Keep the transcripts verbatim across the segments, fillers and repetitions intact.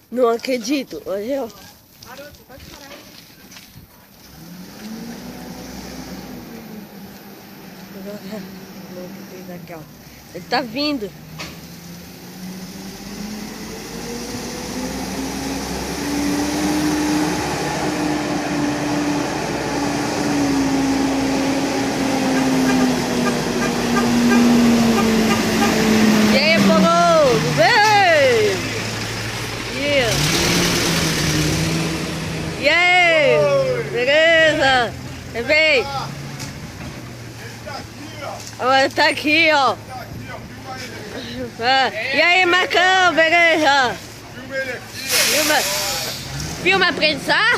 Não acredito. Olha, ó. Garoto, pode parar. Aqui, ó. Ele tá vindo. E aí, povo? Vem! Yeah. E aí? Oi. Beleza? Vem! Olha, tá aqui, ó. Ah, e aí, Marcão, beleza? Filma ele aqui, Filma, filma aprendizar?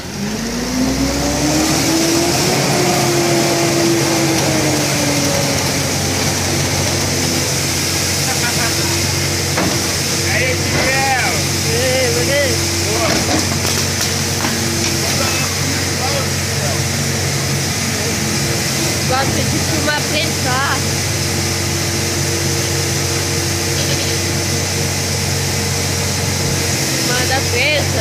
Aí, Miguel! É, beleza? Gosto de filmar aprendizar. Manda presa.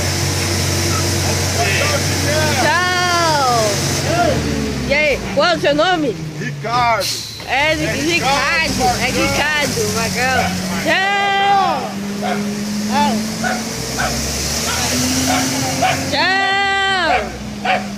Tchau! E aí, qual é o seu nome? Ricardo! É, Ri- É Ricardo, Ricardo, é Ricardo, Magão. Tchau! Tchau! Tchau!